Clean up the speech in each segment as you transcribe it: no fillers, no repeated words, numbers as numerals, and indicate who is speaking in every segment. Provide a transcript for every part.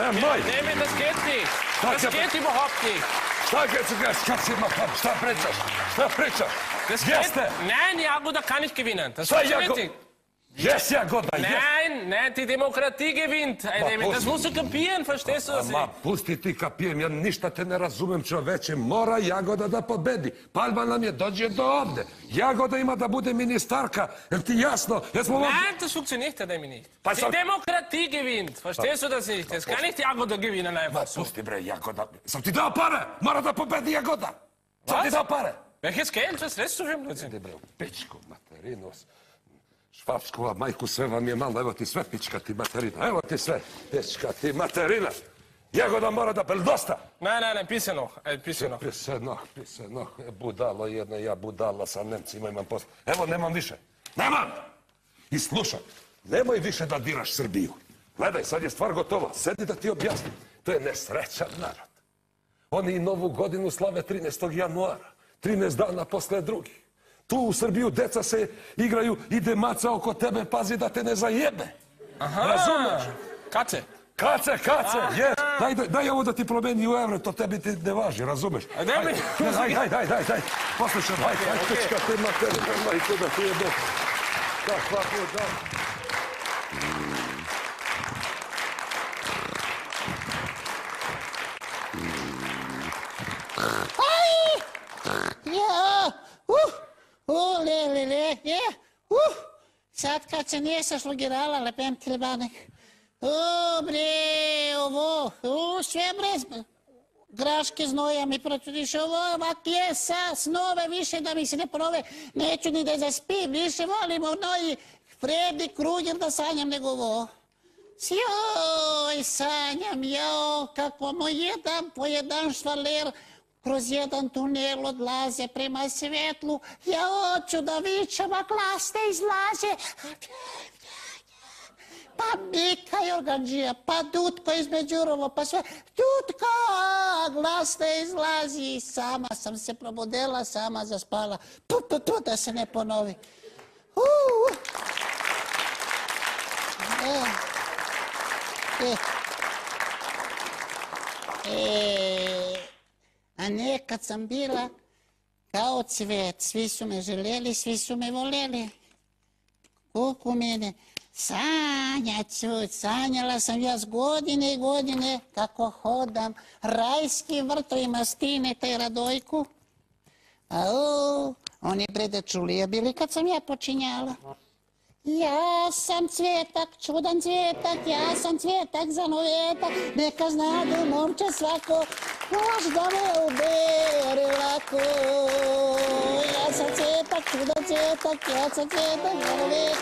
Speaker 1: Nemoj!
Speaker 2: Nemoj da sketi! Da sketi überhaupt nicht!
Speaker 1: Šta si ima tam? Šta pričaš? Šta pričaš? Gdje ste?
Speaker 2: Nein, Jagoda kann nicht gewinnen. Das
Speaker 1: Šta
Speaker 2: funktioniert nicht.
Speaker 1: Jes, Jagoda, jes!
Speaker 2: Nein, die Demokratie gewinnt. Das musst du kapieren, verstehst du das
Speaker 1: Ma,
Speaker 2: nicht?
Speaker 1: pusti ti kapijem, ja ništa te ne razumem, čoveče. Mora Jagoda da pobedi. Palma nam je dođe do ovde. Jagoda ima da bude ministarka. Jel ti jasno?
Speaker 2: Nein, das funktioniert nämlich nicht. Die Demokratie gewinnt. Verstehst du das nicht? Das kann nicht Jagoda gewinnen einfach so.
Speaker 1: Pusti bre, Jagoda. Sam ti dao pare? Mora da pobedi Jagoda. Sam ti dao pare?
Speaker 2: Welches Geld? Was redest du für Blödsinn?
Speaker 1: Bre, u pičku materinu. Švapskova majku, sve vam je malo. Evo ti sve, pička ti materina. Evo ti sve, pička ti materina. Jagoda mora da... Bel dosta?
Speaker 2: Nein, bisschen noch. Bisschen noch.
Speaker 1: Pise noh. Budalo jedno, ja budala sa Nemcima imam posla. Evo, nemam više. Nemam! I slušaj, nemoj više da diraš Srbiju. Gledaj, sad je stvar gotova. Sedi da ti objasnim. To je nesrećan narod. Oni i Novu godinu slave 13. januara. 13 dana posle drugih. Tu u Srbiju deca se igraju, ide maca oko tebe, pazi da te ne zajebe. Razumeš?
Speaker 2: Kace.
Speaker 1: Kace, jes. Daj ovo da ti promeni u evre, to tebi ti ne važi, razumeš? Daj. Poslušaj, haj, pička ti materina, majko da ti je do... Kakva buda.
Speaker 3: Sad kad se nije sašlugirala, lepem ti lebanek. Bre, ovo, sve bre, graške znoja mi pročudiš, ovo, ovak je sa snove više da mi se ne ponove, neću ni da zaspim, više volim ono i Freddy Krueger da sanjam nego ovo. Joj, sanjam, jao, kako mu jedan po jedan švaler kroz jedan tunel odlaze prema svetlu. Ja hoću da vičem, a glas ne izlaze. Pa Mika Jorganđija, pa Dutko između Đurovo, pa sve. Dutko, glas ne izlazi. Sama sam se probudela, sama zaspala. Da se ne ponovi. A nekad sam bila kao cvet, svi su me željeli, svi su me voljeli. Kuku mene, sanjala sam ja godine i godine kako hodam rajskim vrtovima Stineta i Radojku. Oni bre dečulije bili kad sam ja počinjala. Ja sam cvjetak, čudan cvjetak, ja sam cvjetak za novetak, neka znadu momče svako, možda me ubere lako. Ja sam cvjetak, čudan cvjetak, ja sam cvjetak za novetak.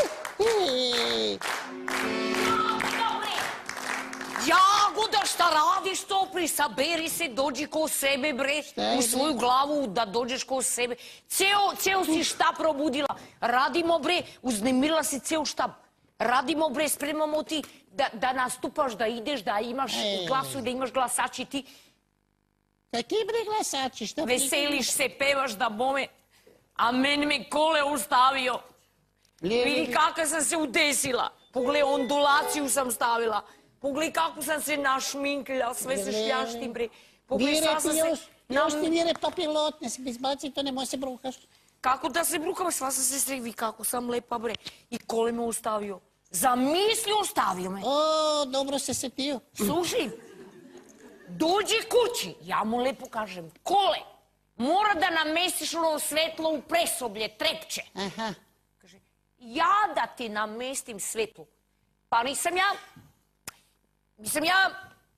Speaker 4: Jagoda, šta radiš to? Saberi se, dođi ko sebe, bre, u svoju glavu da dođeš ko sebe. Ceo si štab probudila. Radimo, bre, uznemirila si ceo štab. Radimo, bre, spremamo ti da nastupaš, da ideš, da imaš glasu, da imaš glasači ti.
Speaker 3: Kakvi bre glasači?
Speaker 4: Veseliš se, pevaš da bome, a meni me kole ustavio. Vidi kako sam se udesila. Pogledaj, ondulaciju sam stavila. Pogledaj kako sam se našminkila, sve se šljaštim, bre. Pogledaj, sad sam se...
Speaker 3: Još ti vire papilot, ne se izbaci, to nemoj se brukaš.
Speaker 4: Kako da se brukam, sva sam se srevi, kako sam lepa, bre. I kole me ostavio. Zamisli, ostavio me.
Speaker 3: Dobro se setio.
Speaker 4: Slušaj, dođi kući, ja mu lepo kažem, kole, mora da namestiš ono svetlo u presoblje, trepće. Kaže, ja da ti namestim svetlo. Pa nisam ja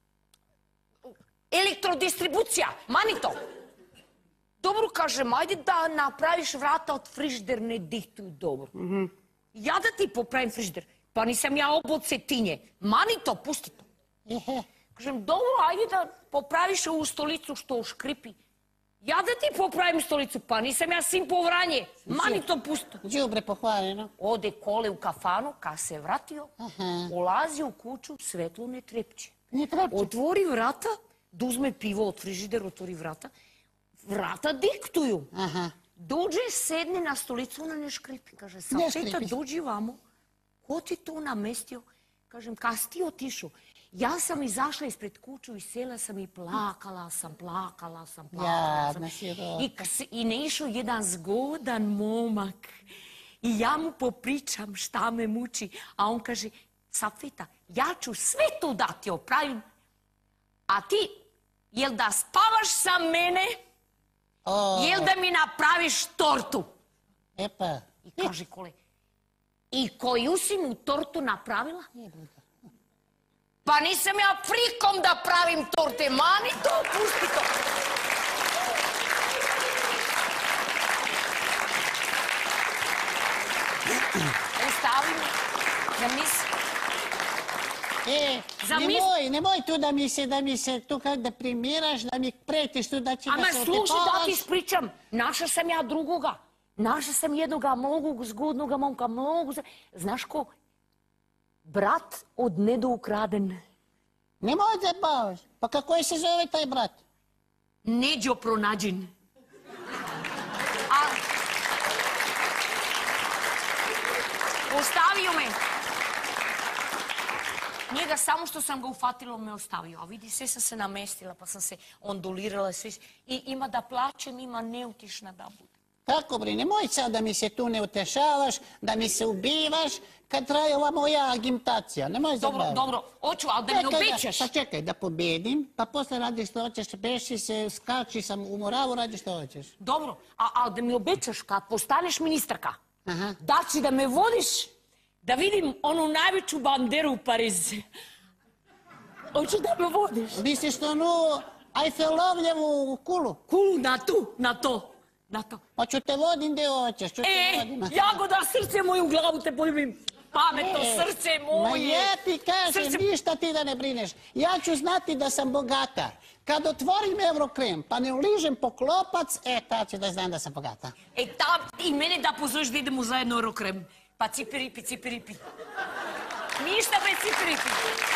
Speaker 4: elektrodistribucija, mani to. Dobro, kažem, ajde da napraviš vrata od frižider ne dihtuju dobro. Ja da ti popravim frižider, pa nisam ja obod cetinje. Mani to, pusti to. Kažem, dobro, ajde da popraviš ovu stolicu što škripi. Ja da ti popravim stolicu, pa nisam ja sin po vranje. Mani to, pusti to.
Speaker 3: Đubre pohvaljeno.
Speaker 4: Ode kole u kafanu, kad se vratio, ulazi u kuću, svetlo ne trepće.
Speaker 3: Ne trepće?
Speaker 4: Otvori vrata, da uzme pivo od frižidera, otvori vrata. Vrata diktuju. Dođe, sedne na stolicu, ona ne škripi. Kaže, Sapeta, dođi vamo. Ko ti to namestio? Kažem, kad si ti otišao? Ja sam izašla ispred kuću i sjela sam i plakala sam.
Speaker 3: Jadna sirota.
Speaker 4: I ne išao jedan zgodan momak. I ja mu popričam šta me muči. A on kaže, Safeta, ja ću sve to da ti opravim. A ti, jel da spavaš sa mene? Jel da mi napraviš tortu?
Speaker 3: Epa.
Speaker 4: I kaže Kole, i koju si mu tortu napravila? Pa nisam ja frikom da pravim torte, mani to, pusti to. Ostavi me, zamisli.
Speaker 3: Nemoj tu da mi se tu kad da primiraš, da mi pretiš tu da će da se
Speaker 4: Ama slušaj da ti
Speaker 3: otipavaš.
Speaker 4: ispričam, našla sam ja drugoga. Našla sam jednoga mnogo zgodnoga momka, Znaš ko? Brat od nedoukraden.
Speaker 3: Nemoj da bavaš. Pa kako se zove taj brat?
Speaker 4: Neđo pronađen. Ostavio me. Njega samo što sam ga ufatila me ostavio. A vidi, sve sam se namestila pa sam se ondulirala. I ima da plačem, ima neutišna da bude.
Speaker 3: Tako bre, nemoj sad da mi se tu ne utešavaš, da mi se ubivaš kad traje ova moja agitacija. Nemoj zabaviti.
Speaker 4: Dobro, hoću, ali da mi obećaš.
Speaker 3: Pa čekaj, da pobedim, pa posle radiš što hoćeš, beši se, skači sam u moravu, radiš što hoćeš.
Speaker 4: Dobro, ali da mi obećaš kad postaneš ministarka,
Speaker 3: Aha.
Speaker 4: da će da me vodiš da vidim onu najveću banderu u Parizu. Hoću da me vodiš.
Speaker 3: Misliš onu Eiffelovljevu kulu?
Speaker 4: Kulu na to.
Speaker 3: Pa ću te vodim gdje hoćeš, ću te vodim.
Speaker 4: Jagoda, srce moju glavu te poljubim. Pametno srce
Speaker 3: Ma
Speaker 4: moje.
Speaker 3: ja ti kažem, ništa ti da ne brineš. Ja ću znati da sam bogata. Kad otvorim Eurokrem, pa ne uližem poklopac, tad ću da znam da sam bogata.
Speaker 4: I mene da pozoveš da idemo zajedno u Eurokrem. Pa cipiripi. Ništa bez cipiripi.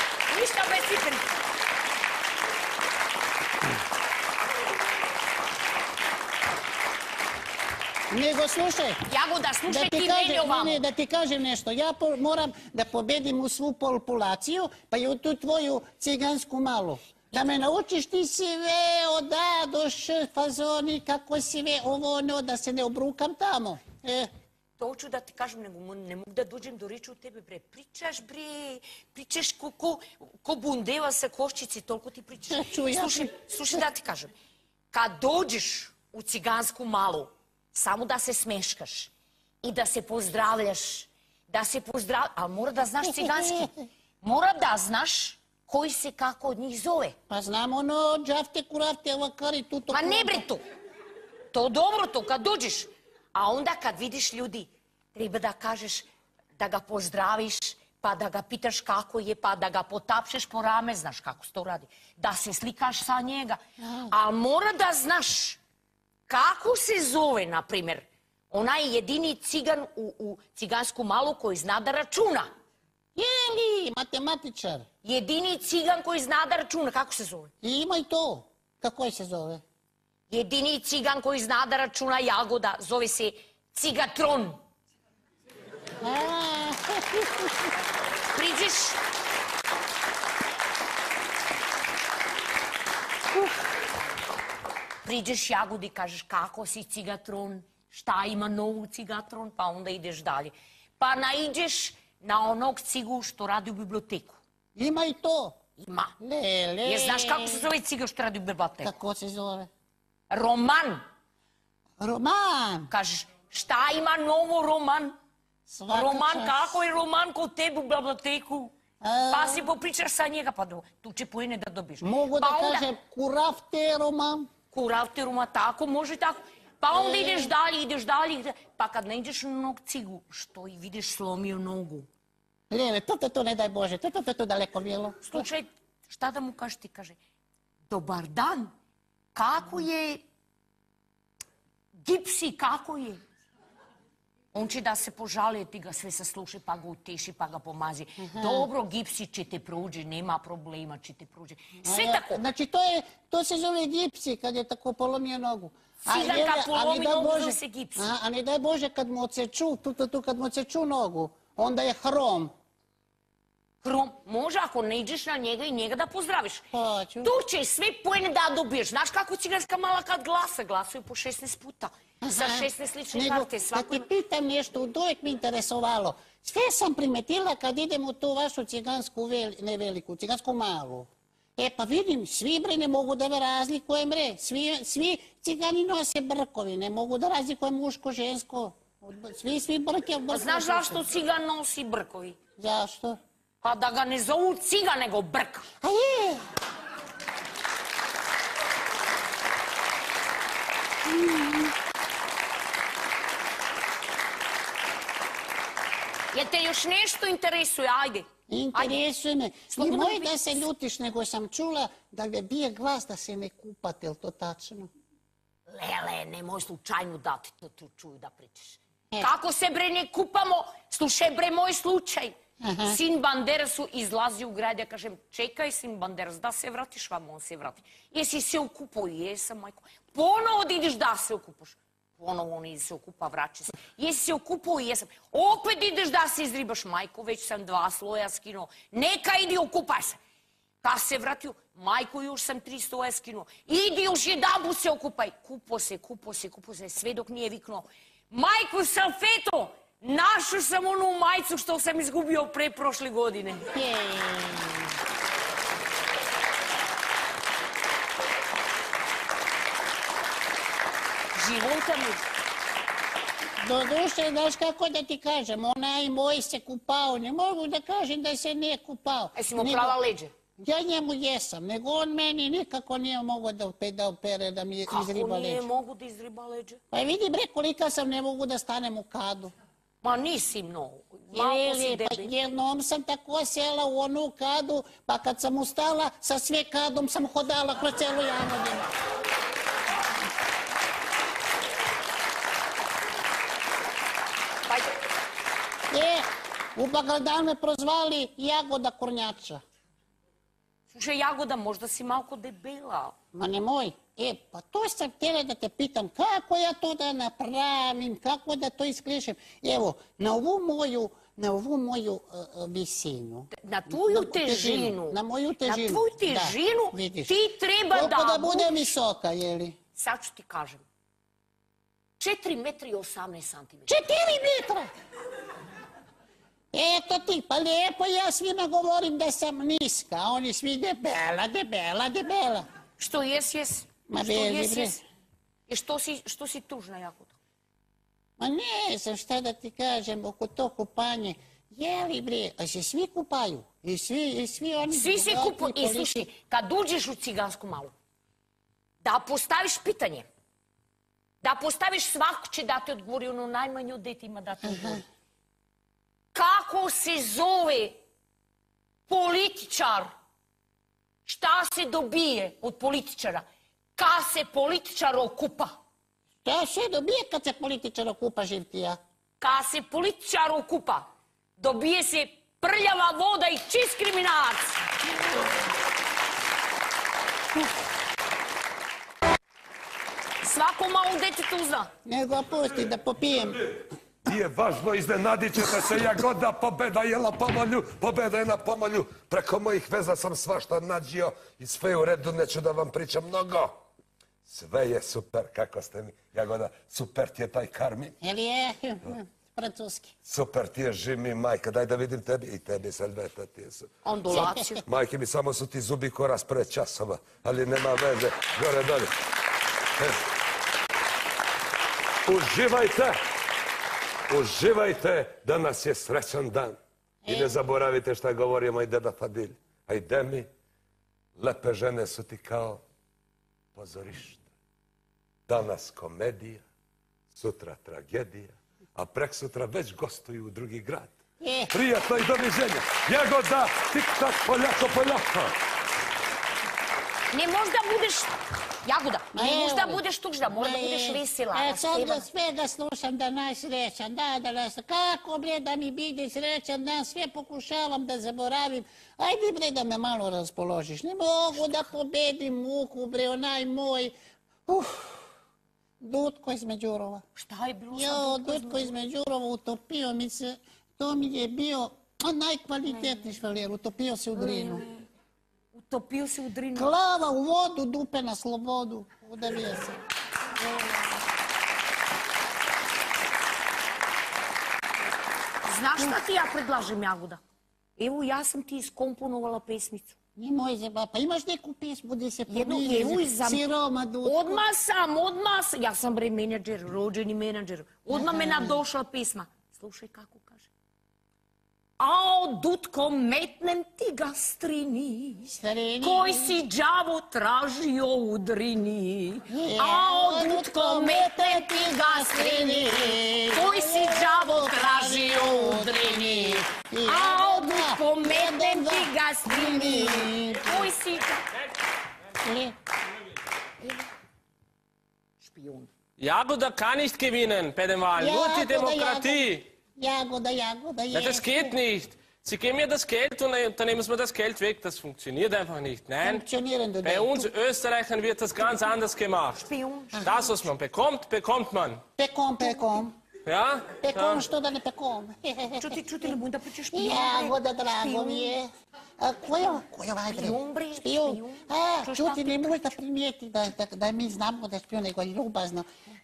Speaker 3: Nego slušaj.
Speaker 4: Jagoda, slušaj ti meni ovamo.
Speaker 3: Da ti kažem nešto. Ja moram da pobedim u svu populaciju, pa i u tu tvoju cigansku malu. Da me naučiš ti sve od A do Š fazoni, kako sve ovo ono, da se ne obrukam tamo.
Speaker 4: To hoću da ti kažem, nego ne mogu da dođem do riječi u tebe, bre. Pričaš ko bundeva sa koščici, toliko ti pričaš. Slušaj da ti kažem. Kad dođeš u cigansku malu, samo da se smeškaš i da se pozdravljaš, ali mora da znaš ciganski. Mora da znaš koji se kako od njih zove.
Speaker 3: Pa znam ono, džavte, kuravte, ovakari, tuto...
Speaker 4: Pa ne bre to. To dobro to, kad dođeš. A onda kad vidiš ljudi, treba da kažeš, da ga pozdraviš, pa da ga pitaš kako je, pa da ga potapšeš po rame, znaš kako se to radi. Da se slikaš sa njega. A mora da znaš kako se zove, na primjer, onaj jedini cigan u cigansku malu koji zna da računa.
Speaker 3: Jeli, matematičar.
Speaker 4: Jedini cigan koji zna da računa, kako se zove?
Speaker 3: I ima i to. Kako se zove?
Speaker 4: Jedini cigan koji zna da računa, Jagoda, zove se Cigatron. Priđeš... Priđeš Jagodi i kažeš kako si Cigatron, šta ima novu Cigatron, pa onda ideš dalje. Pa naiđeš na onog cigu što radi u biblioteku.
Speaker 3: Ima i to.
Speaker 4: Ima. Jer znaš kako se zove ciga što radi u biblioteku?
Speaker 3: Kako se zove?
Speaker 4: Roman.
Speaker 3: Roman.
Speaker 4: Kažeš, šta ima novo Roman? Roman, kako je Roman kod tebe u biblioteku? Pa si popričaš sa njega, pa tu će poene da dobiš.
Speaker 3: Mogu da kažem kuravte Roman?
Speaker 4: Kuravte Roman, tako, može tako. Pa onda ideš dalje, pa kad ne ideš na onog cigu, što i vidiš slomio nogu.
Speaker 3: Lele, to ne daj Bože, to daleko bilo.
Speaker 4: Slučaj, šta da mu kažeš ti, kaže, dobar dan, kako je, Gipsi, kako je? On će da se požalije, ti ga sve saslušaj, pa ga uteši, pa ga pomazi. Dobro, Gipsi će te prođe, nema problema, će te prođe. Sve tako.
Speaker 3: Znači, to se zove Gipsi, kad je tako polomio nogu.
Speaker 4: Ciganka polomi nogu, zove se Gipsi.
Speaker 3: A ne daj Bože, kad mu odseču, tu kad mu odseču nogu, onda je hrom.
Speaker 4: Prvo, može ako ne iđeš na njega i njega da pozdraviš.
Speaker 3: Hoću.
Speaker 4: Tu ćeš sve poene da dobiješ. Znaš kako ciganska mala kad glasuju po 16 puta. Sa 16 lične karte.
Speaker 3: Da ti pitam nešto, uvijek mi interesovalo. Sve sam primetila kad idem u tu vašu cigansku, ne veliku, cigansku malu. E pa vidim, svi bre ne mogu da me razlikujem bre. Svi cigani nose brkovi, ne mogu da razlikujem muško, žensko. Svi brke.
Speaker 4: A znaš zašto cigan nosi brkovi?
Speaker 3: Zašto?
Speaker 4: Pa da ga ne zovu cigan, nego brka.
Speaker 3: A je!
Speaker 4: Jel te još nešto interesuje? Ajde.
Speaker 3: Interesuje me. Nemoj da se ljutiš, nego sam čula da je bije glas da se ne kupate, je li to tačno?
Speaker 4: Lele, nemoj slučajno da ti to tu čuju da pričaš. Kako se bre ne kupamo? Slušaj bre moj slučaj. Sin Banderasu izlazi u grad, ja kažem, čekaj sin Banderas, da se vratiš vam, on se vrati. Jesi se okupao? Jesam, majko. Ponovo da ideš da se okupaš. Ponovo on ide se okupa, vraća se. Jesi se okupao? Jesam. Opet ideš da se izribaš, majko, već sam 2 sloja skinuo. Neka idi okupaj se. Kad se vratio, majko, još sam 3 sloja skinuo. Idi još jedanput se okupaj. Kupo se, sve dok nije viknuo. Majko, Salfeto, našao sam onu majicu što sam izgubio pre prošle godine. Života mi.
Speaker 3: Doduše, znaš kako da ti kažem, onaj moj se kupao, ne mogu da kažem da se nije kupao.
Speaker 4: Jesi mu prala leđe?
Speaker 3: Ja njemu jesam, nego on meni nikako nije mogao da opere, da mi izriba leđe.
Speaker 4: Kako nije mogu da izriba leđe?
Speaker 3: Pa vidi bre, kolika sam, ne mogu da stanem u kadu.
Speaker 4: Ma nisi mnogo, malo si debel.
Speaker 3: Jednom sam tako sjela u onu kadu, pa kad sam ustala, sa sve kadom sam hodala kroz celu Jagodinu. U Bagdadu me prozvali Jagoda Kornjača.
Speaker 4: Slušaj, Jagoda, možda si malko debela.
Speaker 3: Ma nemoj. Pa to sam htjela da te pitam, kako ja to da napravim, kako da to isklišem. Evo, na ovu moju visinu.
Speaker 4: Na tvoju težinu.
Speaker 3: Na moju težinu.
Speaker 4: Na tvoju težinu ti treba da...
Speaker 3: Koliko da budem visoka, jeli?
Speaker 4: Sad ću ti kažem. 4 metri i 18 centimetra.
Speaker 3: 4 metra! Eto ti, pa lijepo ja svima govorim da sam niska, a oni svi debela.
Speaker 4: Što jes?
Speaker 3: Ma veli bre.
Speaker 4: I što si tužna, Jagoda?
Speaker 3: Ma ne znam šta da ti kažem oko to kupanje. Jeli bre, a se svi kupaju? I svi oni...
Speaker 4: Svi se kupaju. I slušaj, kad uđeš u cigansku malu, da postaviš pitanje, da postaviš svako će da ti odgovori, ono najmanje dete ima da ti odgovori. Kako se zove političar? Šta se dobije od političara? Kad se političar okupa?
Speaker 3: Šta se dobije kad se političar okupa, živtija?
Speaker 4: Kad se političar okupa, dobije se prljava voda i čist kriminalac. Svako malo dete tu zna.
Speaker 3: Nego pusti da popijem.
Speaker 1: Nije važno, iznenadit ćete se, Jagoda, pobeda je na pomolju. Preko mojih veza sam svašta nađio i sve je u redu, neću da vam pričam mnogo. Sve je super, kako ste mi, Jagoda, super ti je taj Karmin.
Speaker 3: Jel je francuski?
Speaker 1: Super ti je Žimi, majka, daj da vidim tebi i tebi, Salveta, ti je super.
Speaker 4: Ondulaciju.
Speaker 1: Majke mi, samo su ti zubi ko raspred časova, ali nema veze, gore dolje. Uživajte, danas je srećan dan. I ne zaboravite šta govori moj deda Fadil. Ajde mi, lepe žene su ti kao pozorište. Danas komedija, sutra tragedija, a preksutra već gostuju u drugi grad. Prijatno i doviđenja. Jagoda, tik-tak, poljako.
Speaker 4: Ne možda budeš, Jagoda, ne možda budeš tužna, možda budeš vesela.
Speaker 3: Sad ga svega slušam da najsrećan, kako bre da mi bide srećan dan, sve pokušavam da zaboravim. Ajde bre da me malo raspoložiš, ne mogu da pobedim muku bre, onaj moj, Dutko iz Međurova.
Speaker 4: Šta je bilo sa
Speaker 3: Dutko iz Međurova utopio mi se, to mi je bio A najkvalitetniji švaler, utopio se u Drinu.
Speaker 4: Utopio se u Drinu.
Speaker 3: Glava u vodu, dupe na slobodu. Udavio se.
Speaker 4: Znaš šta ti ja predlažem, Jagoda? Evo, ja sam ti iskomponovala pesmicu.
Speaker 3: Nemoj zeba, pa imaš neku pismu gdje se
Speaker 4: Jednu
Speaker 3: pominje
Speaker 4: evo za...
Speaker 3: Siroma Dutko.
Speaker 4: Odmah sam. Ja sam bre menadžer, rođeni menadžer. Odmah me nadošla pisma. Slušaj kako kaže. Ao, Dutko, metnem ti ga strini,
Speaker 3: Strini.
Speaker 4: koji si đavo tražio u Drini. Ao, Dutko, metnem ti ga strini, koji si đavo tražio u Drini. Ao, Dutko, metnem ti ga strini, koji si... Špijun.
Speaker 2: Jagoda kann nicht gewinnen bei den Wahlen. Nur die Demokratie.
Speaker 3: Jagoda.
Speaker 2: Ja, das geht nicht. Sie geben mir das Geld und dann nehmen Sie mir das Geld weg. Das funktioniert einfach nicht. Nein, bei uns Österreichern wird das ganz anders gemacht.
Speaker 4: Špijun.
Speaker 2: Das, was man bekommt, bekommt man.
Speaker 3: Pekom.
Speaker 2: Ja?
Speaker 3: Pekom, što da ne pekom?
Speaker 4: Čuti, ne budem da pričaš špijun.
Speaker 3: Jagoda, drago mi je. Koja ovaj bre?
Speaker 4: Špijun, bre.
Speaker 3: Špijun. Čuti, nemoj da primijeti da mi znamo da je špijun, nego je ljubazno.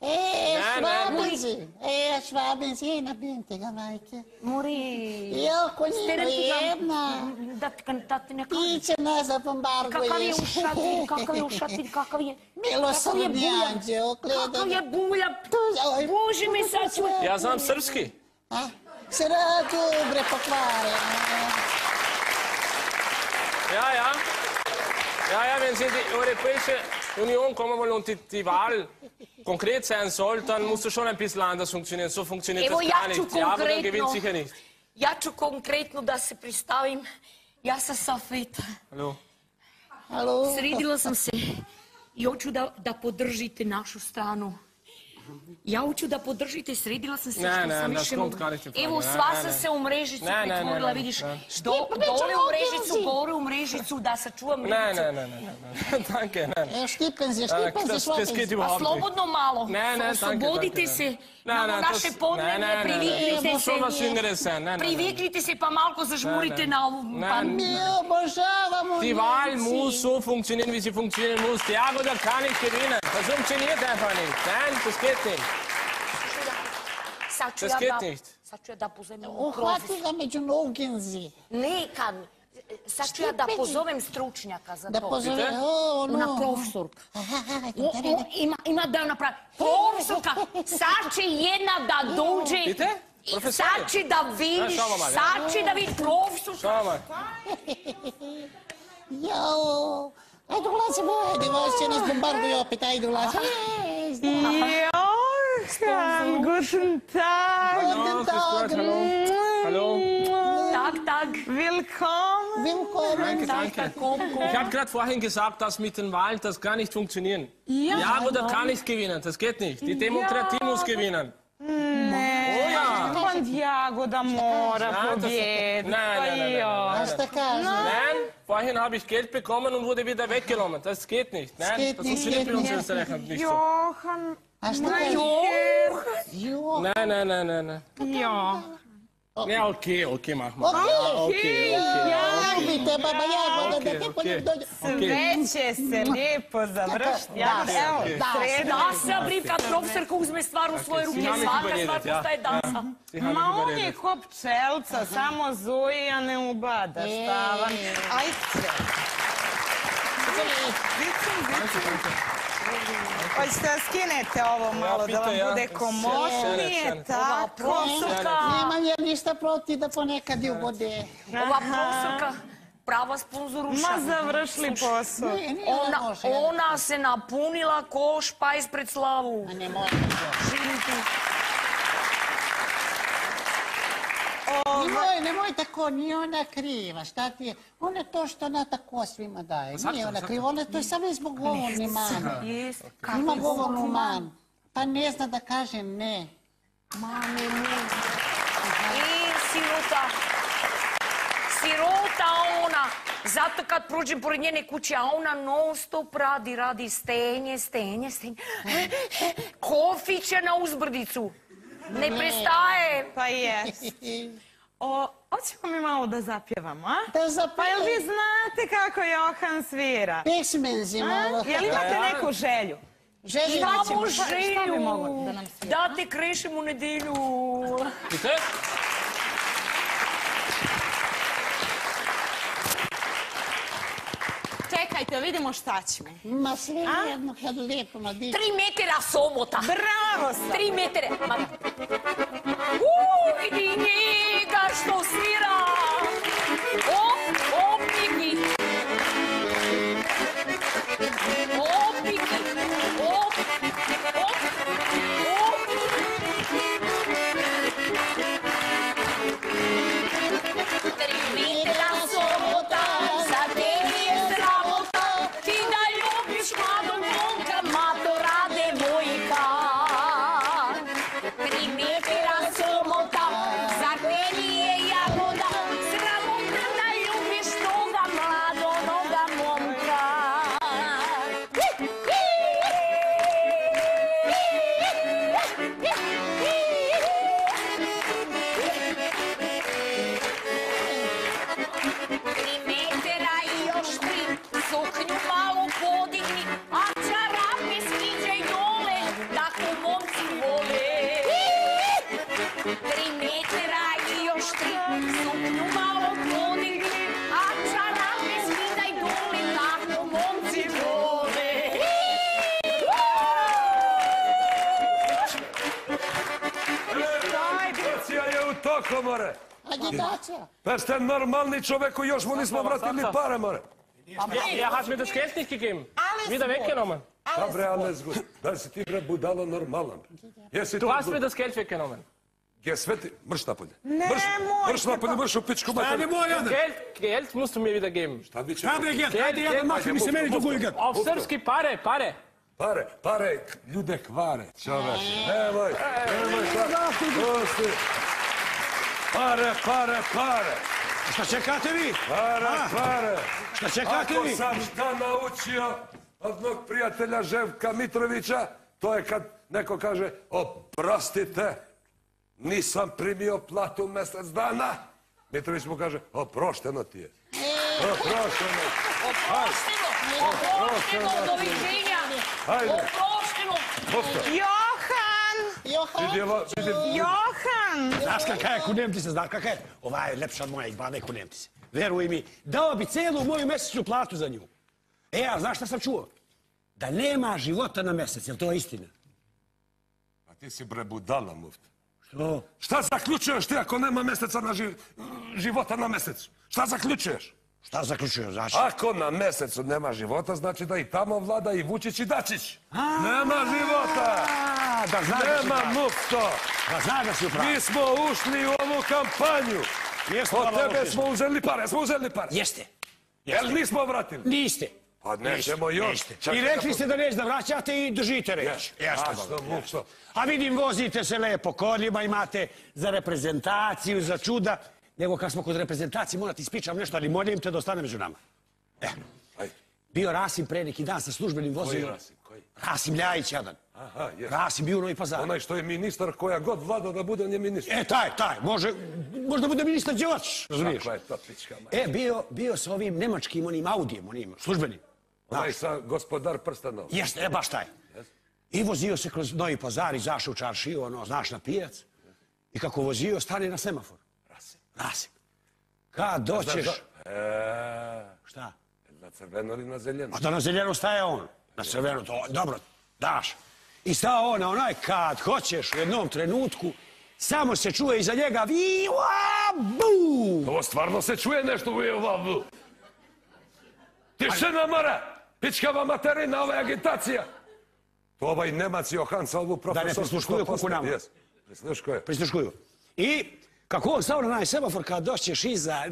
Speaker 3: Švabenzi, ena bentega, majke.
Speaker 4: Mori.
Speaker 3: Joko njima jedna.
Speaker 4: Da ti ne kažem.
Speaker 3: Ti će nas da bombarduješ.
Speaker 4: Kakav je ušatin, kakav je...
Speaker 3: Milosrdni anđeo, gledaj.
Speaker 4: Kakav je bulja. Bože me sad čuje.
Speaker 2: Ja znam srpski.
Speaker 3: Sera dobre pokvare.
Speaker 2: Ja, wenn Sie in die Europäische Union kommen wollen und die Wahl konkret sein soll, dann muss das schon ein bisschen anders funktionieren. So funktioniert
Speaker 4: Evo,
Speaker 2: das gar nicht. Ja, aber dann gewinnt sicher nicht.
Speaker 4: Ja ću konkretno da se predstavim. Ja sam Safeta.
Speaker 2: Hallo.
Speaker 4: Sredila sam se i hoću da podržite našu stranu. Ja hoću da podržite, sredila sam se što sam više mogla. Evo, sva sam se u mrežicu pretvorila, vidiš. Dole u mrežicu, gore u mrežicu, da sačuvam mrežicu.
Speaker 2: Danke, nein.
Speaker 3: Štipenzi,
Speaker 2: Das geht überhaupt nicht.
Speaker 4: Slobodno malo.
Speaker 2: Ne,
Speaker 4: Oslobodite se na naše podnebne, priviknite
Speaker 2: Schon was Jüngeres sein. Nein.
Speaker 4: Priviknite se pa malko zažmurite na ovu
Speaker 3: Mi obožavamo
Speaker 2: Die Wahl muss so funktionieren, wie sie funktionieren muss. Die Jagoda kann nicht gewinnen. Das funktioniert einfach nicht. Nein, das geht nicht. Das geht nicht.
Speaker 4: Sad ću ja da pozovem
Speaker 3: Uhvati ga među noginzi.
Speaker 4: Nekad. Sad ću ja da pozovem stručnjaka za to.
Speaker 3: Da pozove,
Speaker 4: Ona profesorka. Ima da napravi. Profesorka, sad će jedna da dođe.
Speaker 2: Bitte?
Speaker 4: Sad će da vidiš, sad će da vidiš profesorka.
Speaker 2: Schau mal.
Speaker 3: Jao, ajde ulazimo, ajde, vas će nas bombarduju opet, ajde ulazimo.
Speaker 5: Guten Tag.
Speaker 3: Guten Tag.
Speaker 2: Hallo.
Speaker 4: Tag.
Speaker 5: Willkommen.
Speaker 3: Willkommen.
Speaker 2: Danke. Ich habe gerade vorhin gesagt, dass mit den Wahlen das gar nicht funktionieren. Jagoda kann nicht gewinnen, das geht nicht. Die Demokratie muss gewinnen. Oh ja.
Speaker 5: Und Jagoda mora pobjediti.
Speaker 2: Nein.
Speaker 3: A šta kaže?
Speaker 2: Nein, vorhin habe ich Geld bekommen und wurde wieder weggenommen. Das geht nicht. Nein, das funktioniert bei uns in Österreich nicht so.
Speaker 5: Johan.
Speaker 3: A šta kaže?
Speaker 2: Nein.
Speaker 5: Ja.
Speaker 2: Ja, okay, mach mal.
Speaker 3: Okay. Ljubite, baba Jagoda, da te po njim dođe.
Speaker 5: Sve će se lijepo završiti. Evo, sreda.
Speaker 4: Dasa, bre, kad profesorka uzme stvar u svoje ruke, svaka stvar postaje dasa.
Speaker 5: Ma on je ko pčelca, samo zuje, a ne ubada. Šta vam? Ajde. Hoćete da skinete ovo malo, da vam bude komošnije, tako.
Speaker 3: Nemam ja ništa protiv da ponekad ju bude.
Speaker 4: Ova profesorka, prava sponzoruša.
Speaker 5: Ma završili posao.
Speaker 4: Ona se napunila ko špajz pred slavu.
Speaker 3: A ne može. Nemoj tako, nije ona kriva, šta ti je? Ona je to što ona tako svima daje, nije ona kriva, ona to je samo zbog govorni mana. Ima govornu manu, pa ne zna da kaže ne.
Speaker 4: Mame, ne. Sirota ona. Zato kad prođem pored njene kuće, a ona non stop radi stenje. Kofiće na uzbrdicu. Ne prestaje.
Speaker 5: Pa jes. Hoćemo mi malo da zapjevamo, a?
Speaker 3: Da
Speaker 5: Pa jel
Speaker 3: zapevamo.
Speaker 5: vi znate kako Johan svira?
Speaker 3: Pismen si malo.
Speaker 5: Jel imate neku želju?
Speaker 3: Želju
Speaker 4: Imamo
Speaker 5: Šta bi
Speaker 4: želju
Speaker 5: moglo da nam svira?
Speaker 4: da te krešim u nedelju.
Speaker 2: Bitte?
Speaker 5: Čekajte, vidimo šta ćemo.
Speaker 3: Ma sve jedno kad lijepo nadiš.
Speaker 4: 3 metara somota.
Speaker 5: Bravo sam!
Speaker 4: 3 metre. Vidi njega što svira. O, piki. O, piki. O, Tri metra somota, za tebi je sramota. Ti da ljubiš mladog momka, matora devojka. 3 metra somota, za tebi je jagoda. Sramota da ljubiš toga mladoga momka. Tri metera i još 3, suknju malo podigni, a čarape skiđaj dole, tako momci vole. 3 metera i još 3, suknju malo podigni, a čarape skidaj dole, tako momci vole.
Speaker 1: Agitacija je u toku, more.
Speaker 3: Agitacija.
Speaker 1: Pa ste normalni čoveku, još mu nismo vratili pare, more.
Speaker 2: Er hat mir das Geld nicht gegeben. Wieder weggenommen.
Speaker 1: Pa bre, alles gut. Da si ti bre budalo normalan. Jesi
Speaker 2: Du
Speaker 1: ti
Speaker 2: hast mir das Geld weggenommen.
Speaker 1: Je sve ti... Mrš napolje.
Speaker 5: Nemojte
Speaker 1: Mrš napolje, mrš u pičku materiju.
Speaker 2: Geld musst du mir wieder geben.
Speaker 1: Šta bi će?
Speaker 6: Šta bre, Gert, ajde jedan mah mi se meni duguju, Gert.
Speaker 2: Auf srpski pare.
Speaker 1: Pare, ljude kvare, čoveče. Nemoj tako. Pusti. Pare.
Speaker 6: Šta čekate vi?
Speaker 1: Pare.
Speaker 6: Šta čekate
Speaker 1: Ako
Speaker 6: vi?
Speaker 1: sam šta naučio od mog prijatelja Ževka Mitrovića, to je kad neko kaže, oprostite, nisam primio platu mjesec dana. Mitrović mu kaže, oprošteno ti je. Oprošteno.
Speaker 4: Oprošteno, doviđenja.
Speaker 1: Hajde.
Speaker 4: Oprošteno.
Speaker 1: Posto.
Speaker 5: Johan! Johan!
Speaker 6: Znaš kakav je Kunemtice, znaš kakav je? Ova je lepša od moja izbane Kunemtice. Veruj mi, dao bi celu moju mjesečnu platu za nju. A znaš šta sam čuo? Da nema života na mjesec, jel to istina?
Speaker 1: A ti si bre budala, mufta.
Speaker 6: Što?
Speaker 1: Šta zaključuješ ti ako nema mjeseca na života na mjesecu? Šta zaključuješ?
Speaker 6: Šta zaključuju, znači?
Speaker 1: Ako na mjesecu nema života, znači da i tamo vlada i Vučić i Dačić. Nema života!
Speaker 6: Da znaš da si
Speaker 1: Nema
Speaker 6: upravo.
Speaker 1: mufto!
Speaker 6: Da znaš da si upravo.
Speaker 1: Mi smo ušli u ovu kampanju.
Speaker 6: Jeste,
Speaker 1: Od
Speaker 6: hvala
Speaker 1: tebe
Speaker 6: Bogu.
Speaker 1: smo uzeli pare,
Speaker 6: Jeste.
Speaker 1: Jel nismo vratili?
Speaker 6: Niste.
Speaker 1: Pa nećemo još.
Speaker 6: Niste.
Speaker 1: Čekaj
Speaker 6: I
Speaker 1: da
Speaker 6: rekli ste da neće da vraćate i držite reći.
Speaker 1: Jeste,
Speaker 6: Boga,
Speaker 1: mufto.
Speaker 6: A vidim, vozite se lepo kolima, imate za reprezentaciju, za čuda. Nego kad smo kod reprezentacije, moram ti ispričam nešto, ali molim te da ostane među nama.
Speaker 1: Ajde.
Speaker 6: Bio Rasim pre neki dan sa službenim vozilom.
Speaker 1: Rasim, koji?
Speaker 6: Rasim Ljajić jedan.
Speaker 1: Aha, jes.
Speaker 6: Rasim bio u Novi Pazar.
Speaker 1: Onaj što je ministar, koja god vlada da bude, on je ministar.
Speaker 6: Taj, možda bude ministar Đevač, razumiješ?
Speaker 1: Kakva je to pička, ma.
Speaker 6: Bio sa ovim nemačkim, onim Audijem, onim službenim.
Speaker 1: Onaj sa gospodar prstanov.
Speaker 6: Jeste, baš taj. I vozio se kroz Novi Pazar, izašao u čaršiju, ono, znaš, na pijac. I kako vozio, stane na semafor. Rasim. Kad doćeš... Šta?
Speaker 1: Na crveno ili na zeljeno?
Speaker 6: A da na zeljeno staje on. Na crveno, to dobro, daš. I stao on, a onaj kad hoćeš u jednom trenutku, samo se čuje iza njega bu!
Speaker 1: Ovo stvarno se čuje nešto u Jevavu. Tišina mora! Pičkava materina, ova je agitacija. To ovaj Nemac Johan sa ovu profesorsku...
Speaker 6: Da ne prisluškuju kuku nama.
Speaker 1: Jes, prisluškuje.
Speaker 6: Prisluškuju. I kako on stao na onaj semafor, kad doćeš iza,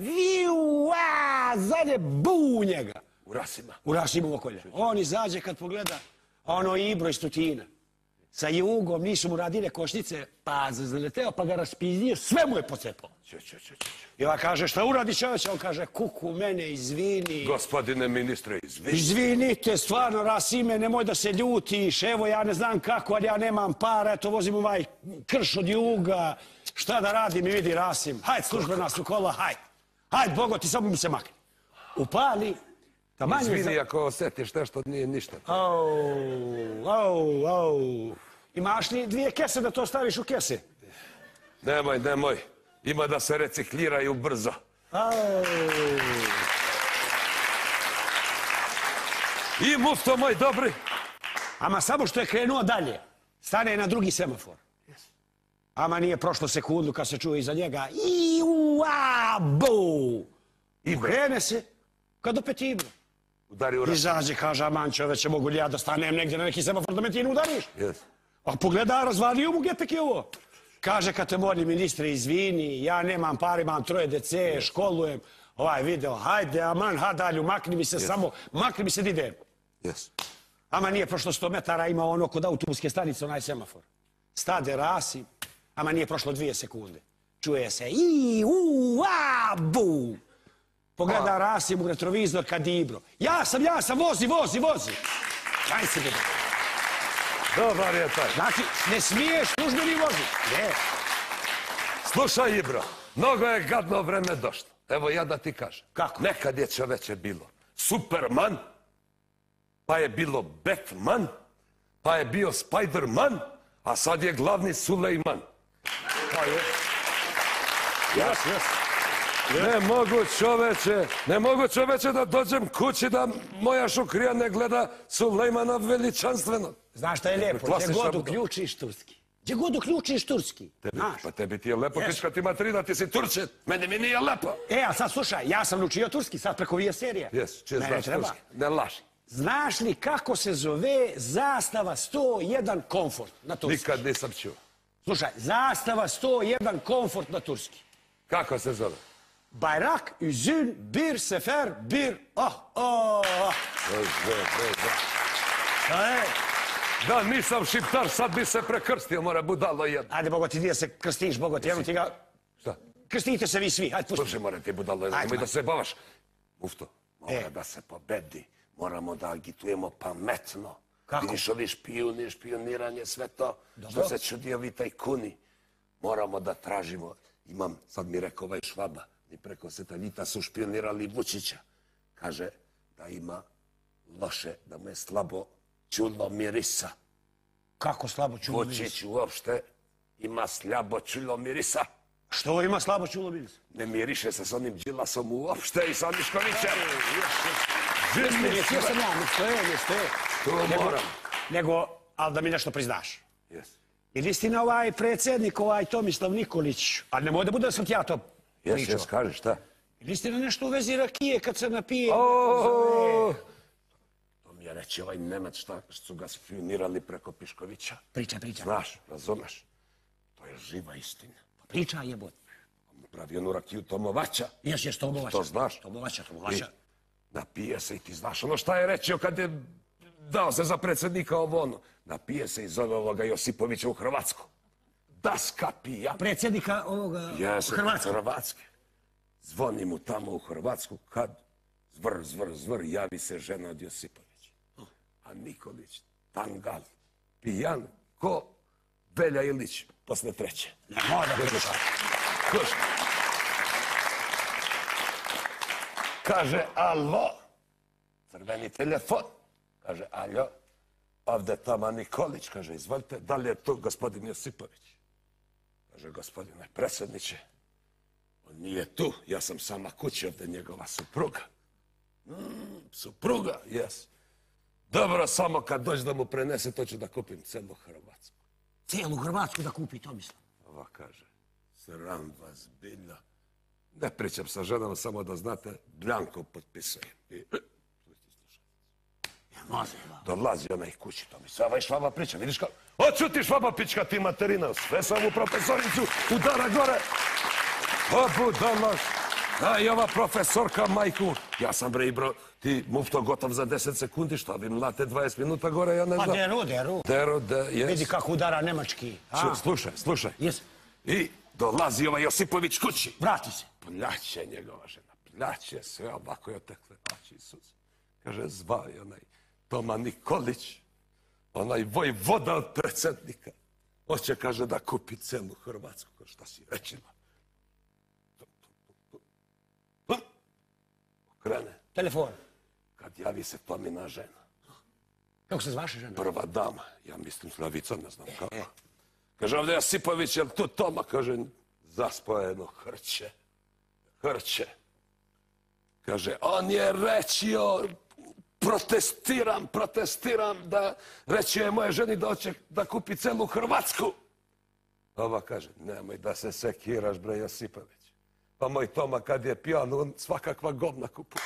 Speaker 6: zadnje bu njega.
Speaker 1: U Rasima.
Speaker 6: U Rasimovo kolje. On izađe kad pogleda, a ono Ibro iz Tutina. Sa jugom nisu mu radile košnice, pa zaleteo, pa ga raspiznio, sve mu je pocepao. I ova kaže, šta uradi čovječ? On kaže, kuku, mene izvini.
Speaker 1: Gospodine ministre, izvini.
Speaker 6: Izvinite, stvarno, Rasime, nemoj da se ljutiš, evo ja ne znam kako, ali ja nemam para, eto vozim ovaj krš od juga. Šta da radim i vidi Rasim. Hajde, službena su kola, hajde. Hajde, Bogo ti, samo mi se makni. Upali.
Speaker 1: Izvini ako osjetiš nešto, nije ništa.
Speaker 6: Imaš li 2 kese da to staviš u kese?
Speaker 1: Nemoj. Ima da se recikliraju brzo. I mufto moj dobri.
Speaker 6: Ama samo što je krenuo dalje, stane na drugi semafor. Ama nije prošlo sekundu kad se čuje iza njega bu. I krene se kad opet Ibro.
Speaker 1: Udari u rat.
Speaker 6: Izađe, kaže, aman čoveče, mogu li ja da stanem negdje na neki semafor da me ti ne udariš? A pogleda, razvalio mu gepek je ovo. Kaže, kad te molim, ministre, izvini, ja nemam par, imam 3 dece, školujem, ovaj video, hajde, aman, hadalju, makni mi se samo, makni mi se da idem. Ama nije prošlo 100 metara, ima ono kod autobuske stanice, onaj semafor. Stade Rasim, ama nije prošlo 2 sekunde. Čuje se bu. Pogleda Rasim u retrovizor kad Ibro. Ja sam, vozi. Kaj se gleda?
Speaker 1: Dobar je taj.
Speaker 6: Znači, ne smiješ službeni vozi. Ne.
Speaker 1: Slušaj, Ibro, mnogo je gadno vreme došlo. Evo ja da ti kažem.
Speaker 6: Kako?
Speaker 1: Nekad je čoveče bilo Superman, pa je bilo Batman, pa je bio Spiderman, a sad je glavni Sulejman.
Speaker 6: Pa je. Jas.
Speaker 1: Ne mogu čoveče da dođem kući da moja Šukrija ne gleda Sulejmana veličanstveno.
Speaker 6: Znaš šta je lijepo? Gdje god uključiš turski. Gdje god uključiš turski.
Speaker 1: Pa tebi ti je lepo, pička ti materina, ti si Turčin. Meni mi nije lepo.
Speaker 6: A sad slušaj, ja sam učio turski, sad preko Vije serije.
Speaker 1: Čije znaš turski? Ne laži.
Speaker 6: Znaš li kako se zove zastava 101 komfort na turski?
Speaker 1: Nikad nisam čuo.
Speaker 6: Slušaj, zastava 101 komfort na turski.
Speaker 1: Kako se zove?
Speaker 6: Bayrak, üzün, bir sefer, bir...
Speaker 1: Da, nisam šiptar, sad bi se prekrstio, mora budalo jedno.
Speaker 6: Ajde, Bogo, ti nije se krstiš, Bogo, ti jedno ti ga...
Speaker 1: Šta?
Speaker 6: Krstite se vi svi, hajde, pusti.
Speaker 1: Slušaj, mora ti budalo jedno, nemoj da se bavaš. Mufto, mora da se pobedi, moramo da agitujemo pametno.
Speaker 6: Kako?
Speaker 1: Vidiš ovi špijuni, špioniranje, sve to, što se čudi ovi tajkuni. Moramo da tražimo, sad mi rekao ovaj Švaba, i preko satelita su špionirali Vučića. Kaže da ima loše, da mu je slabo čulo mirisa.
Speaker 6: Kako slabo čulo mirisa?
Speaker 1: Vučić uopšte ima slabo čulo mirisa.
Speaker 6: Što ima slabo čulo mirisa?
Speaker 1: Ne miriše se s onim Đilasom uopšte i sa Miškovićem.
Speaker 6: Ne sam ja, ne stoje.
Speaker 1: To moram.
Speaker 6: Nego, ali da mi nešto priznaš.
Speaker 1: Jes.
Speaker 6: Jer istina ovaj predsjednik, ovaj Tomislav Nikolić, ali nemoj da bude da sam ti ja to pričao.
Speaker 1: Jes, kaži šta?
Speaker 6: Jer istina nešto u vezi rakije kad se napije.
Speaker 1: To mi je reći ovaj Nemac što su ga špionirali preko Piškovića.
Speaker 6: Priča.
Speaker 1: Znaš, razumeš? To je živa istina.
Speaker 6: Priča jebot.
Speaker 1: Pravi onu rakiju Tomovaća.
Speaker 6: Jes, Tomovaća.
Speaker 1: To znaš?
Speaker 6: Tomovaća.
Speaker 1: Napije se i ti znaš ono šta je rečio kad je dao se za predsjednika ovo ono. Napije se i zove ovoga Josipovića u Hrvatsku. Daska pija.
Speaker 6: Predsjednika ovoga
Speaker 1: Hrvatske. Zvoni mu tamo u Hrvatsku kad zvr, javi se žena od Josipovića. A Nikolić, tangal, pijan, ko Velja Ilić posle 3.
Speaker 6: Ne mora priča.
Speaker 1: Slušaj. Kaže, alo, crveni telefon. Kaže, aljo, ovdje tamo Nikolić. Kaže, izvolite, da li je to gospodin Josipović? Kaže, gospodine predsjedniče, on nije tu, ja sam sama kući, ovdje njegova supruga. Supruga, jes. Dobro, samo kad dođe da mu prenese, to ću da kupim celu Hrvatsku.
Speaker 6: Cijelu Hrvatsku da kupi, Tomislav.
Speaker 1: Ova kaže, sram vas bilja. Ne pričam sa ženom, samo da znate, blanko potpisujem. Dolazi onaj kući, to mi se ovaj Švaba priča, vidiš kako? Oću ti Švaba pička ti materina, sve sam u profesoricu, udara gore. O budalaš, a i ova profesorka majku. Ja sam bre bro, ti mufto gotov za 10 sekundi, što vi mlate 20 minuta gore, ja ne znam.
Speaker 6: Pa deru.
Speaker 1: Jes.
Speaker 6: Vidi kako udara nemački.
Speaker 1: Slušaj.
Speaker 6: Jes.
Speaker 1: I dolazi ovaj Josipović kući.
Speaker 6: Vrati se.
Speaker 1: Pljače njegova žena, pljače sve, ovako je otekle oči Isus. Kaže, zvao je onaj Toma Nikolić, onaj vojvoda od predsjednika. Hoće, kaže, da kupi celu Hrvatsku, ko šta si rećila. Okrene,
Speaker 6: Telefon.
Speaker 1: kad javi se Tomina žena.
Speaker 6: Kako se zvaše žena?
Speaker 1: Prva dama, ja mislim Slavica, ne znam kako. Kaže, ovdje Josipović, jel tu Toma? Kaže, zaspao je jedno hrće. Kaže, on je rečio, protestiram da rečio je moje ženi da hoće da kupi celu Hrvatsku. Ova kaže, nemoj da se sekiraš, bre Josipović. Pa moj Toma kad je pijan, on svakakva govna kupuje.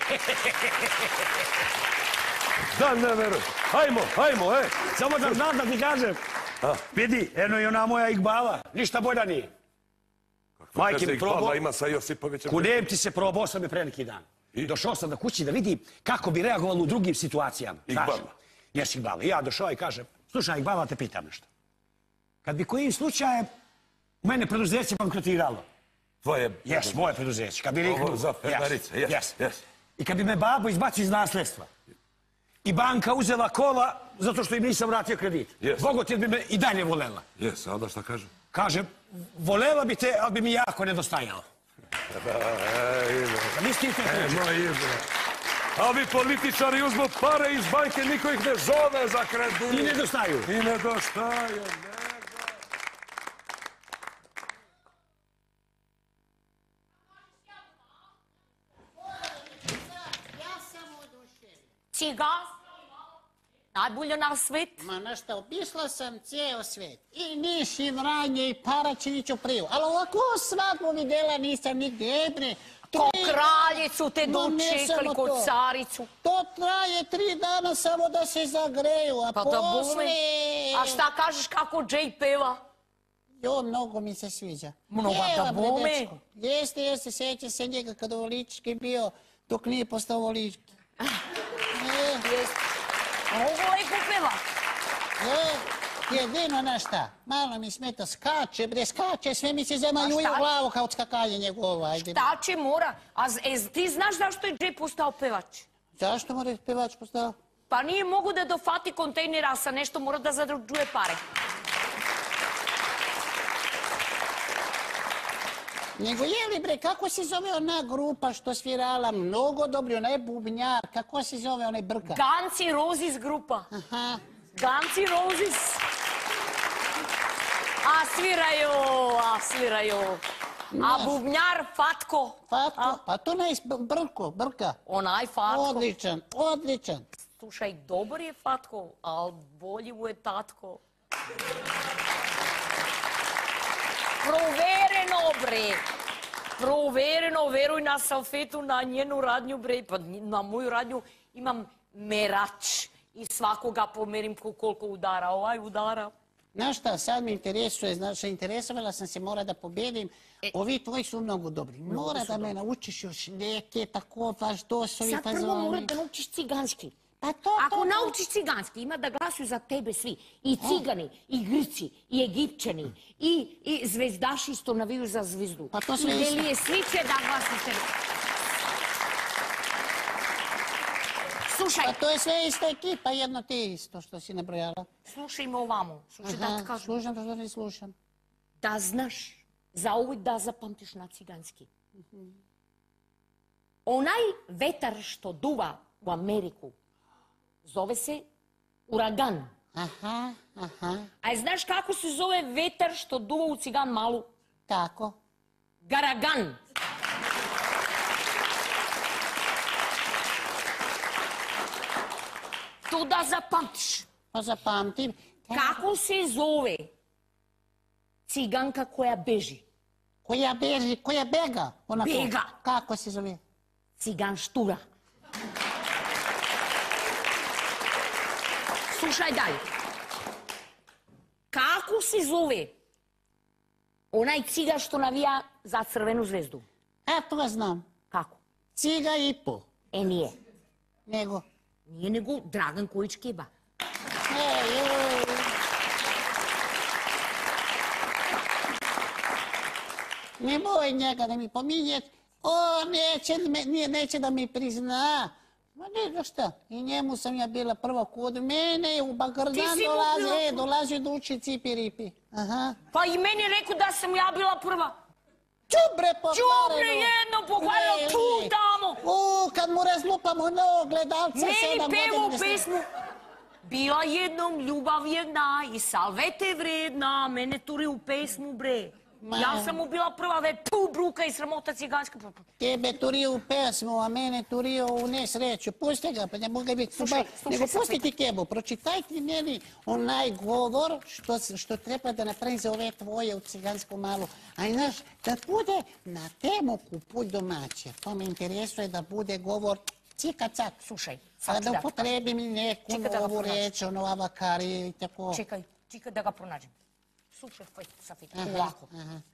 Speaker 1: Da, ne verujem. Hajmo,
Speaker 6: Samo da znam da ti kažem. Vidi, eno i ona moja Igbala. Ništa bolja nije. Majke mi probao.
Speaker 1: Ima sa Josipovićem.
Speaker 6: Kudem ti se probao sam je pre neki dan. Došao sam do kući da vidim kako bi reagovalo u drugim situacijama.
Speaker 1: Igbala.
Speaker 6: Jes Igbala. Ja došao i kažem, slušaj Igbala, te pitam nešto. Kad bi kojim slučajem mene preduzeće bankrotiralo.
Speaker 1: Tvoje...
Speaker 6: Jes, moje preduzeće. Kad bi riknuo...
Speaker 1: Ovo za Federice, jes.
Speaker 6: I kad bi me babo izbacio iz nasledstva. I banka uzela kola zato što im nisam vratio kredit. Bogotil bi me i dalje volela.
Speaker 1: Jes, a onda šta kaže?
Speaker 6: Kaže, volela bi te, ali bi mi jako nedostajalo. Mislite to?
Speaker 1: A vi političari uzmu pare iz banke, niko ih ne zove za kredit.
Speaker 6: I nedostaju.
Speaker 4: Cigan? Najbolje na svet?
Speaker 3: Ma našta, obišla sam cijel svijet. I Niš, i Vranje, i Paraćiniću priju. Ali ovako svadbu vidjela nisam nigdje, bre.
Speaker 4: Ko kraljicu te dočekali, ko caricu.
Speaker 3: To traje 3 dana samo da se zagreju, a
Speaker 4: Pa da bome.
Speaker 3: posle...
Speaker 4: A šta kažeš kako Jay peva?
Speaker 3: Jo, mnogo mi se sviđa.
Speaker 4: Mnogo, da bome.
Speaker 3: Jeste, sjeća se njega kada Volički bio, dok nije postao Volički.
Speaker 4: Mnogo lepo peva.
Speaker 3: Jedino na šta, malo mi smeta, skače, sve mi se zemaljuje u glavu kao skakanje njegovo, ajde.
Speaker 4: Šta će mora? A ti znaš zašto je Jay postao pevač?
Speaker 3: Zašto mora pevač postao?
Speaker 4: Pa nije mogu da dofati kontejnera, a sa nešto mora da zadružuje pare.
Speaker 3: Nego je li bre, kako se zove ona grupa što svirala mnogo dobri, onaj bubnjar, kako se zove onaj brka?
Speaker 4: Guns N' Roses grupa.
Speaker 3: Aha.
Speaker 4: Guns N' Roses. A sviraju. A bubnjar Fatko.
Speaker 3: Fatko, pa to onaj brka.
Speaker 4: Onaj Fatko.
Speaker 3: Odličan.
Speaker 4: Slušaj, dobar je Fatko, ali bolji mu je tatko. Provereno, veruj na Salfetu, na njenu radnju, bre, pa na moju radnju imam merač i svakoga pomerim koliko udara, ovaj udara.
Speaker 3: Znaš šta, sad me interesuje, znači interesovala sam se, mora da pobedim. Ovi tvoji su mnogo dobri. Mora da me naučiš još neke, tako, baš dosovi,
Speaker 4: Sad prvo mora da naučiš ciganski.
Speaker 3: Pa to.
Speaker 4: Ako naučiš ciganski, ima da glasuju za tebe svi. I cigani, i Grci, i Egipćani, i zvezdaši što naviju za zvezdu.
Speaker 3: Pa to sve isto.
Speaker 4: I Delije, svi će da glasuju tebe. Slušaj.
Speaker 3: Pa to je sve ista ekipa, jedno te isto što si nabrojala.
Speaker 4: Slušaj me ovamo. Slušaj da ti kažem.
Speaker 3: Slušam, što ne slušam.
Speaker 4: Da znaš, zauvijek da zapamtiš na ciganski. Onaj vetar što duva u Ameriku zove se uragan.
Speaker 3: Aha.
Speaker 4: A znaš kako se zove vetar što duva u Cigan Malu?
Speaker 3: Kako?
Speaker 4: Garagan. To da zapamtiš.
Speaker 3: Pa zapamtim.
Speaker 4: Kako se zove ciganka koja beži?
Speaker 3: Koja bega?
Speaker 4: Bega.
Speaker 3: Kako se zove?
Speaker 4: Cigan štura. Slušaj dalje. Kako se zove onaj ciga što navija za Crvenu zvezdu?
Speaker 3: To znam.
Speaker 4: Kako?
Speaker 3: Ciga i po.
Speaker 4: Nije.
Speaker 3: Nego?
Speaker 4: Nije nego Dragan Kojić Keba.
Speaker 3: Nemoj njega da mi pominješ. Neće da mi prizna. Ma ne znaš šta, i njemu sam ja bila prva kod mene, u Bagardan
Speaker 4: Ti si mu bila-
Speaker 3: dolazi da uči cipi-ripi. Aha.
Speaker 4: Pa i meni rekao da sam ja bila prva.
Speaker 3: Čubre pokvareno!
Speaker 4: Čubre jedno pokvareno
Speaker 3: Ne,
Speaker 4: tu,
Speaker 3: ne.
Speaker 4: tamo.
Speaker 3: Kad mu razlupamo no, gledalce 7
Speaker 4: Meni
Speaker 3: godina.
Speaker 4: pevo
Speaker 3: ne
Speaker 4: pesmu. Bila jednom ljubav jedna i salvete vredna, mene turi u pesmu, bre. Ja sam mu bila prva, bruka i sramota ciganska.
Speaker 3: Tebe turio u pesmu, a mene turio u nesreću. Pusti ga, pa ne mogu biti
Speaker 4: Slušaj,
Speaker 3: nego
Speaker 4: sad
Speaker 3: pusti ti Kebu, pročitaj ti meni onaj govor što treba da napravim za ove tvoje u cigansku malu. A znaš, da bude na temu kupuj domaće. To me interesuje da bude govor cika-cak.
Speaker 4: Slušaj,
Speaker 3: Pa
Speaker 4: sad ću
Speaker 3: da
Speaker 4: da...
Speaker 3: upotrebim i neku
Speaker 4: Čekaj da ga
Speaker 3: novu
Speaker 4: pronađem.
Speaker 3: reč, ono avakari i tako.
Speaker 4: Čekaj da ga pronađem. Slušaj, Safit, ovako.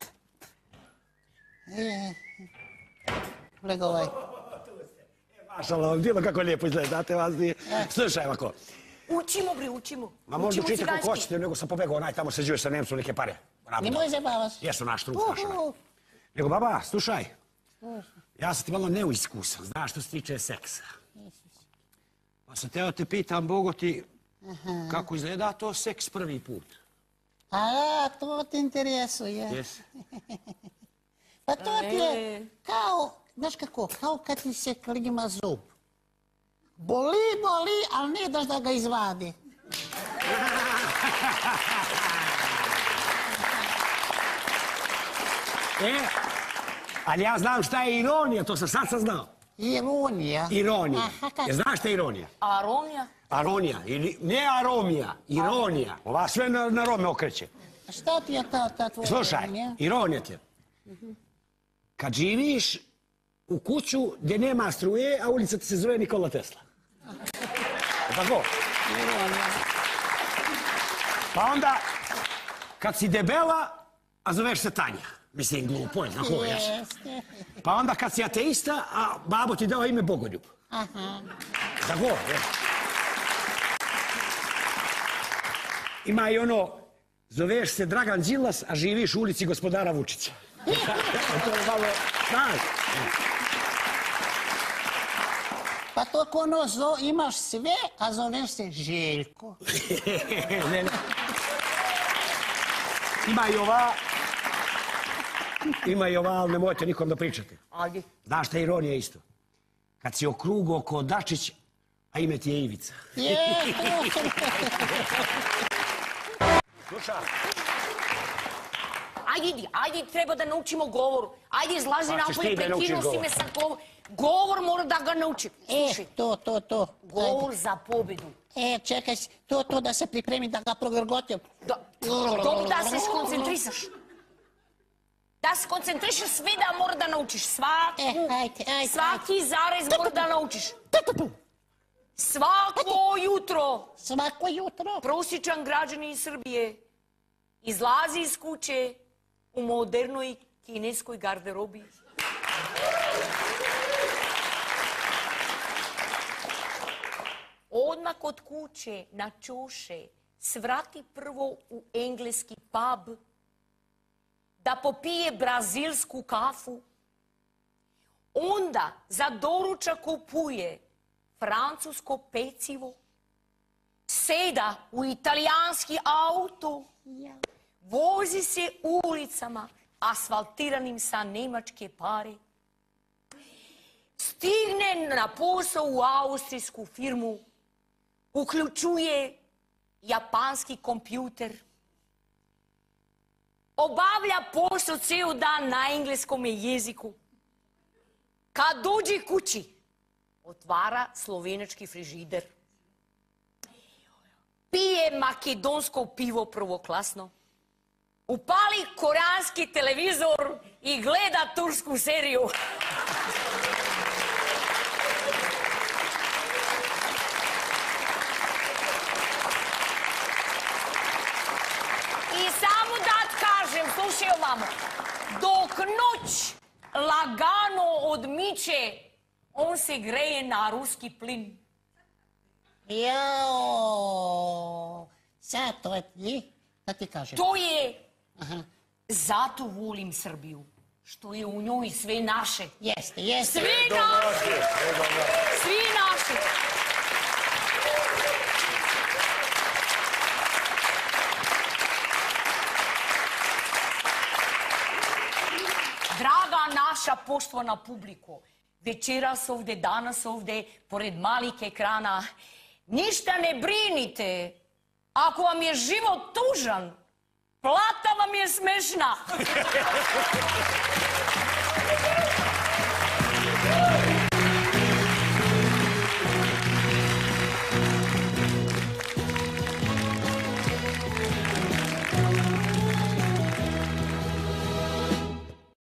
Speaker 3: Gledaj ovaj.
Speaker 6: Mašala, vam bilo kako lijepo izgleda, znate vas dvije. Slušaj ovako,
Speaker 4: Učimo, bre, učimo.
Speaker 6: ma možda
Speaker 4: Učimo
Speaker 6: učite kako
Speaker 4: ciganski.
Speaker 6: hoćete, nego sam pobegao, onaj tamo se žive sa Nemcom neke pare.
Speaker 3: Nemoj zabavaš.
Speaker 6: Jesu naš trud, strašno. Nego, baba, slušaj, ja sam ti malo neiskusan, znaš što se tiče seksa. Pa sam teo te pitam, Bogo ti, kako izgleda to seks prvi put?
Speaker 3: A, to te interesuje.
Speaker 6: Jes?
Speaker 3: Pa to ti je kao, znaš kako, kao kad ti se klima zub. Boli, ali ne daš da ga izvadi.
Speaker 6: Ali ja znam šta je ironija, to sam sad saznao.
Speaker 3: Ironija.
Speaker 6: Ironija.
Speaker 3: Aha, kako?
Speaker 6: Jer znaš šta je ironija?
Speaker 4: Aronija?
Speaker 6: Aronija, ili ne aromija, ironija. Ova sve na Rome okreće.
Speaker 3: A šta ti je ta tvoja
Speaker 6: Slušaj,
Speaker 3: ironija?
Speaker 6: ironija ti je. Kad živiš u kuću gdje nema struje, a ulica ti se zove Nikola Tesla. Je tako? Pa onda, kad si debela, a zoveš se Tanja. Mislim, glupo je, znako, ješ.
Speaker 3: Jeste.
Speaker 6: Pa onda kad si ateista, a babo ti dao ime Bogoljub.
Speaker 3: Aha.
Speaker 6: Tako, ješ. Ima i ono, zoveš se Dragan Đilas, a živiš u ulici gospodara Vučića. To je malo, znaš.
Speaker 3: Pa to ko ono imaš sve, a zoveš se Željko.
Speaker 6: Ne, ne. Ima i ova, ali nemojte nikom da pričate.
Speaker 4: Ajde.
Speaker 6: Znaš šta je ironija isto? Kad si okrugo oko Dačić, a ime ti je Ivica. Slušaj.
Speaker 4: Ajde, treba da naučimo govor. Ajde, izlazi
Speaker 6: Pa ćeš
Speaker 4: napolje,
Speaker 6: ti da naučiš
Speaker 4: prekinuo si
Speaker 6: govor.
Speaker 4: me sa govor. Govor mora da ga naučim. Slušaj,
Speaker 3: To.
Speaker 4: govor za pobedu.
Speaker 3: Čekaj, to da se pripremi da ga progrgotim.
Speaker 4: Dobro da se skoncentrisaš. Da se koncentrišeš sve da mora da naučiš.
Speaker 3: Ajde.
Speaker 4: Svaki zarez mora da naučiš. Svako jutro
Speaker 3: Svako jutro.
Speaker 4: prosječan građanin Srbije izlazi iz kuće u modernoj kineskoj garderobi. Odmah od kuće na čoše svrati prvo u engleski pub da popije brazilsku kafu. Onda za doručak kupuje francusko pecivo, seda u italijanski auto, vozi se ulicama asfaltiranim sa nemačke pare, stigne na posao u austrijsku firmu, uključuje japanski kompjuter, obavlja posao ceo dan na engleskom jeziku. Kad dođe kući, otvara slovenački frižider. Pije makedonsko pivo prvoklasno. Upali koreanski televizor i gleda tursku seriju. I samo da kažem, slušaj ovamo, dok noć lagano odmiče, on se greje na ruski plin.
Speaker 3: Jao. Sad to je da ti kažem.
Speaker 4: To je, zato volim Srbiju, što je u njoj sve naše.
Speaker 3: Jeste.
Speaker 4: Sve naše! Svi naši! Draga naša poštovana publiko, večeras ovdje, danas ovdje, pored malih ekrana, ništa ne brinite. Ako vam je život tužan, plata vam je smešna.